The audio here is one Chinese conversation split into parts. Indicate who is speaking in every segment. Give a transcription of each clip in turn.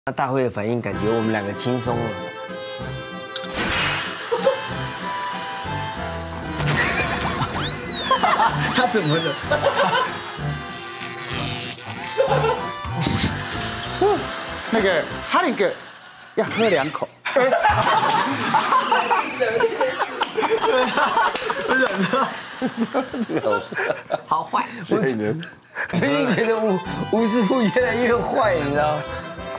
Speaker 1: 那大会的反应，感觉我们两个轻松了。他怎么了？
Speaker 2: 那个哈林哥要喝2口。
Speaker 1: 好坏，最近觉得吴师傅越来越坏，你知道吗？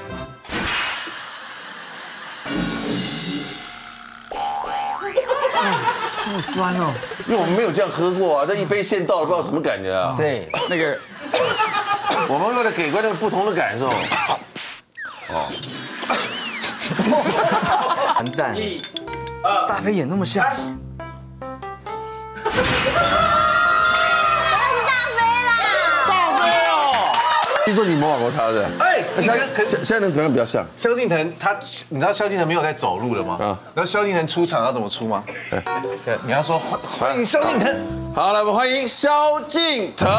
Speaker 1: 这么酸哦，
Speaker 3: 因为我们没有这样喝过啊，这一杯现倒了，不知道什么感觉啊。
Speaker 1: 对，
Speaker 2: 那个
Speaker 3: 我们为了给观众不同的感受。哦，
Speaker 4: 完蛋，大飞演那么像。
Speaker 3: 听说你模仿过他的，
Speaker 5: 哎，
Speaker 3: 现在能怎么样比较像？
Speaker 5: 萧敬腾你知道萧敬腾没有在走路了吗？啊，然后萧敬腾出场要怎么出吗？对，你要说欢迎萧敬腾。
Speaker 3: 好，来我们欢迎萧敬腾。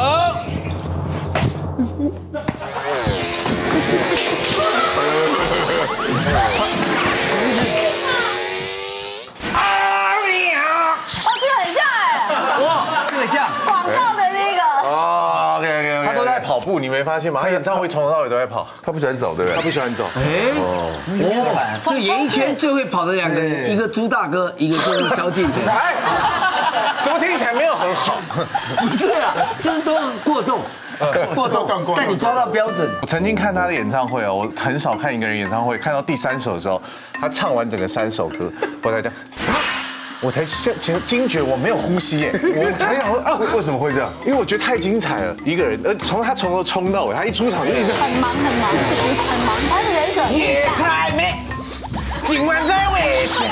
Speaker 6: 这个很像哎，
Speaker 1: 哇，这个像
Speaker 6: 广告的那个。
Speaker 3: 哦 ，OK，
Speaker 5: 他都在跑步，你没发现吗？他演唱会从头到尾都在跑，
Speaker 3: 他不喜欢走，对不对？
Speaker 5: 他不喜欢走。
Speaker 1: 哎，就演艺圈最会跑的两个人，一个朱大哥，一个就是萧敬腾。
Speaker 5: 哎，怎么听起来没有很好？
Speaker 1: 不是啊，就是都过动，过动，但你抓到标准。
Speaker 5: 我曾经看他的演唱会哦，我很少看一个人演唱会，看到第3首的时候，他唱完整个3首歌，我才这样。 我才惊觉我没有呼吸耶，我才想说啊，
Speaker 3: 为什么会这样？
Speaker 5: 因为我觉得太精彩了，一个人，他从头冲到尾，他一出场就一直
Speaker 6: 很忙，他是忍者。
Speaker 5: 野菜妹，今晚在危险，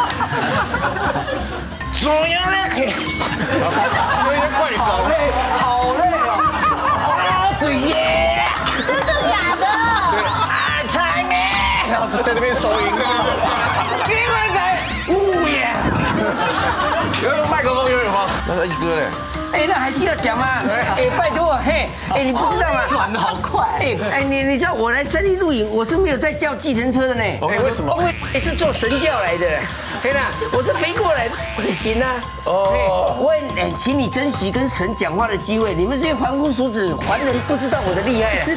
Speaker 5: 所有人可以，有点快走，好累哦，子耶，
Speaker 6: 真的假的？
Speaker 5: 野菜妹，然后在那边收音，今晚在午夜。 有用麦克风，有吗？
Speaker 3: 那他一哥嘞？
Speaker 1: 哎，那还需要讲吗？哎，拜托，嘿，哎，你不知道吗？转得好快。哎，你知道我来三立录影，我是没有在叫计程车的呢。
Speaker 5: 哎，为什么？
Speaker 1: 我是坐神教来的。嘿啦，我是飞过来的，是行啊。哦，我很请你珍惜跟神讲话的机会。你们这些凡夫俗子，凡人不知道我的厉害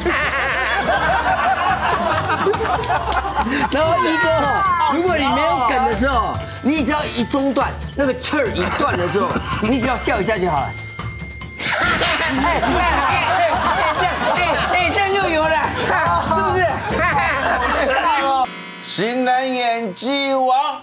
Speaker 1: 然后一哥，如果你没有梗的时候，你只要一中断，那个气儿一断了之后，你只要笑一下就好了。这样就有了，是不是？
Speaker 3: 型男演技王，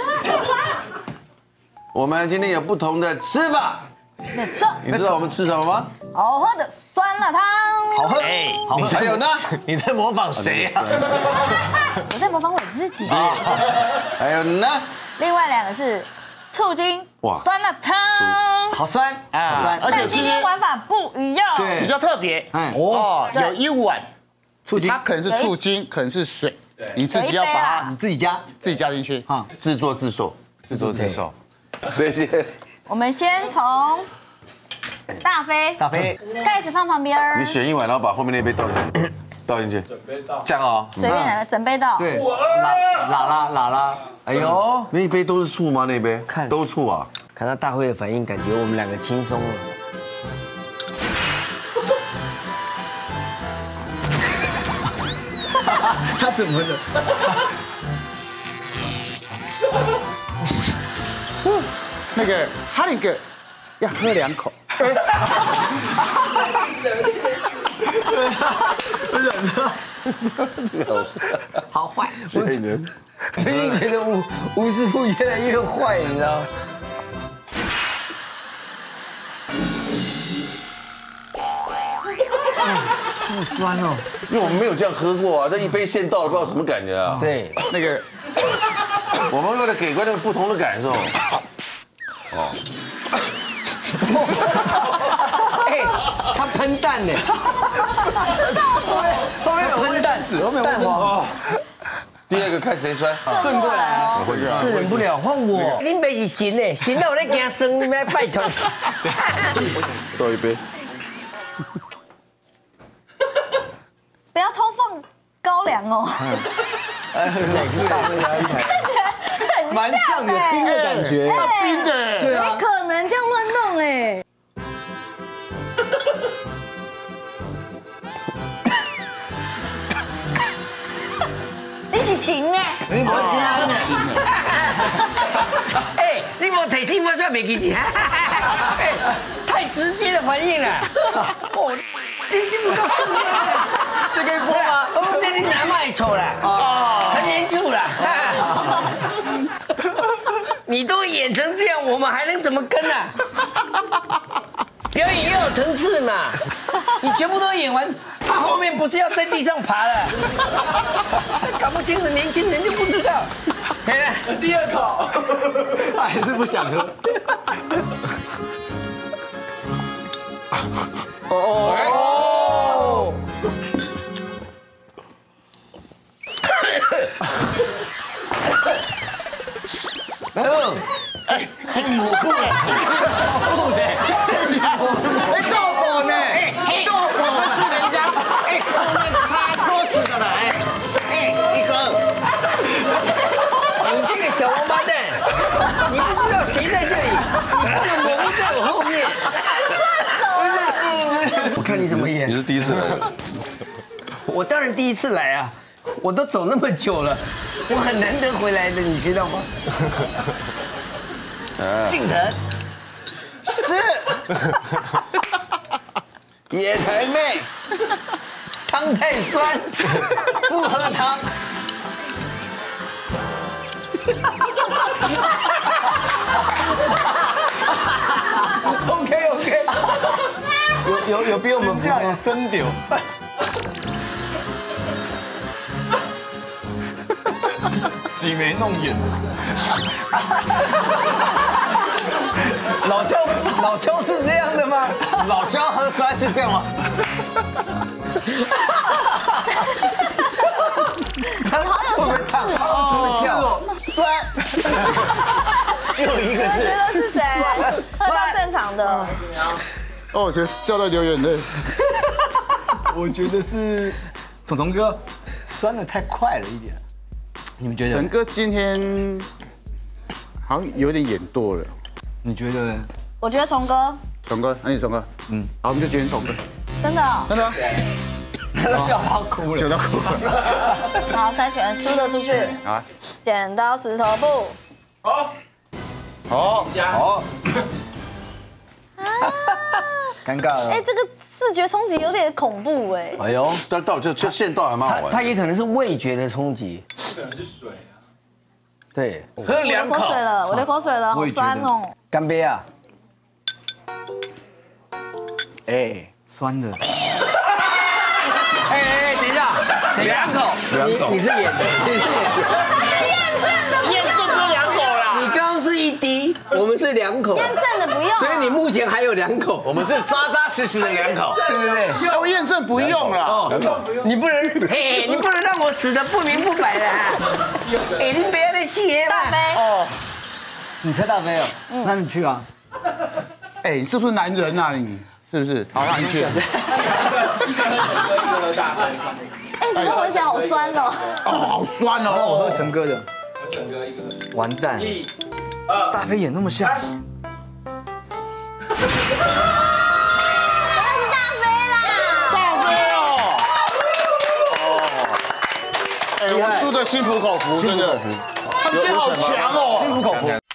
Speaker 3: 我们今天有不同的吃法。
Speaker 6: 没错，
Speaker 3: 你知道我们吃什么吗？
Speaker 6: 好喝的酸辣汤。
Speaker 5: 好喝，
Speaker 1: 哎，
Speaker 3: 你还有呢？
Speaker 5: 你在模仿谁呀？
Speaker 6: 我在模仿我自己。
Speaker 3: 还有呢？
Speaker 6: 另外2个是醋精酸辣汤，
Speaker 1: 好酸，好酸，
Speaker 6: 但今天玩法不一样。
Speaker 1: 对
Speaker 2: 比较特别。哦，有一碗
Speaker 1: 醋精，
Speaker 2: 它可能是醋精，可能是水，你自己要把它
Speaker 1: 你自己加
Speaker 2: 进去啊。
Speaker 3: 自作自受，
Speaker 5: 自作自受。
Speaker 3: 谁先？
Speaker 6: 我们先从大飞，盖子放旁边儿。
Speaker 3: 你选一碗，然后把后面那杯倒进去。
Speaker 5: 这样哦。
Speaker 6: 随便来了，整杯倒。
Speaker 1: 对，啦，哎呦，
Speaker 3: 那一杯都是醋吗？那杯
Speaker 1: 看
Speaker 3: 都醋啊！
Speaker 1: 看到大会的反应，感觉我们两个轻松了。他怎么了？
Speaker 2: 那个哈林哥要喝2口。
Speaker 1: 好坏，
Speaker 3: 最近
Speaker 1: 觉得吴师傅越来越坏，你知道吗？这么酸哦，
Speaker 3: 因为我们没有这样喝过啊，这一杯现倒了，不知道什么感觉啊。
Speaker 1: 对，
Speaker 2: 那个
Speaker 3: 我们为了给观众不同的感受。哦，
Speaker 1: 哎，他喷蛋呢，后面有喷蛋，后面蛋黄。
Speaker 3: 第2个看谁酸，
Speaker 1: 顺过来，这忍不了，换我。恁爸是神呢，神到我在惊生，你们要拜托。
Speaker 3: 倒一杯。
Speaker 6: 不要偷放高粱。 凉哦。
Speaker 1: 奶是大飞的安排。
Speaker 4: 蛮像你的冰的感觉。
Speaker 2: 冰的，
Speaker 4: 对啊，
Speaker 6: 可能这样乱弄哎。你是行哎，
Speaker 4: 你不会听他呢？
Speaker 1: 哎，你无提醒我，算没记起。太直接的反应了。哦，这不够重要的。
Speaker 4: 这可以播吗？
Speaker 1: 哦，这你拿卖错了。哦，陈年柱了。你都演成这样，我们还能怎么跟啊？表演要有层次嘛。你全部都演完，他后面不是要在地上爬了？搞不清楚年轻人就不知道。
Speaker 4: 第二口，还是不想喝。
Speaker 2: 哦，
Speaker 3: 抹布哎，
Speaker 4: 豆腐呢？
Speaker 2: 豆腐是人家后面擦桌子的啦，一哥，
Speaker 1: 你这个小王八蛋，你不知道谁在这里？那个蘑菇在我后面。我看你怎么演。
Speaker 3: 你是第一次来的？
Speaker 1: 我当然第一次来啊，我都走那么久了，我很难得回来的，你知道吗？
Speaker 2: 敬腾是
Speaker 3: 野台妹，
Speaker 1: 汤太酸，
Speaker 2: 不喝汤，
Speaker 1: OK， 有比我们
Speaker 4: 这样有深丢。挤眉弄眼。
Speaker 1: 老肖是这样的吗？
Speaker 2: 老肖喝酸是这样吗？
Speaker 1: 他会不会唱？会不会笑？
Speaker 2: 酸，就一个字。
Speaker 6: 觉得是谁？喝到正常的。
Speaker 2: 哦，我觉得叫到流眼泪。
Speaker 4: 我觉得是虫虫哥酸的太快了一点，你们觉得？
Speaker 2: 陈哥今天好像有点演多了。
Speaker 4: 你觉得呢？
Speaker 6: 我觉得虫哥
Speaker 2: 虫哥，那你虫哥，好，我们就决定虫哥，
Speaker 6: 真的哦。
Speaker 2: 真的，
Speaker 4: 他都笑到哭了，
Speaker 2: 笑到哭了。
Speaker 6: 好，猜拳输的出去。
Speaker 2: 啊，
Speaker 6: 剪刀石头布。
Speaker 2: 好，
Speaker 4: 好，尴尬了。
Speaker 6: 哎，这个视觉冲击有点恐怖哎。
Speaker 4: 哎呦，
Speaker 3: 但到就现到还蛮好玩。
Speaker 1: 他也可能是味觉的冲击，
Speaker 7: 可能是水啊。
Speaker 1: 对，
Speaker 3: 喝两口
Speaker 6: 口水，了，我流口水了，好酸哦。
Speaker 1: 干杯啊！
Speaker 4: 哎，酸的。
Speaker 1: 哎，等一下，两口，你是演的，你是演的，
Speaker 2: 验证过两口啦。
Speaker 1: 你刚刚是1滴，我们是2口，
Speaker 6: 验证的不用。
Speaker 1: 所以你目前还有2口，
Speaker 3: 我们是扎扎实实的2口。
Speaker 1: 对不对？
Speaker 2: 我验证不用了。
Speaker 1: 你不能，嘿，你不能让我死的不明不白的啊！哎，你不要再气
Speaker 6: 大飞。
Speaker 2: 哦，
Speaker 4: 你猜大飞哦？那你去啊。
Speaker 2: 哎，你是不是男人啊你？是不是？好，那你去。
Speaker 7: 一个喝陈哥，一个喝大飞。
Speaker 6: 哎，怎么闻起来好酸哦？
Speaker 2: 哦，好酸
Speaker 4: 我喝
Speaker 2: 哦。
Speaker 4: 陈哥的。
Speaker 7: 喝陈哥一个。
Speaker 4: 完蛋，
Speaker 7: 1、2、
Speaker 4: 大飞演那么像。
Speaker 6: 当然是大飞啦。
Speaker 2: 大飞哦。哎，我输的心服口服，真的。他们今天好强哦。
Speaker 4: 心服口服。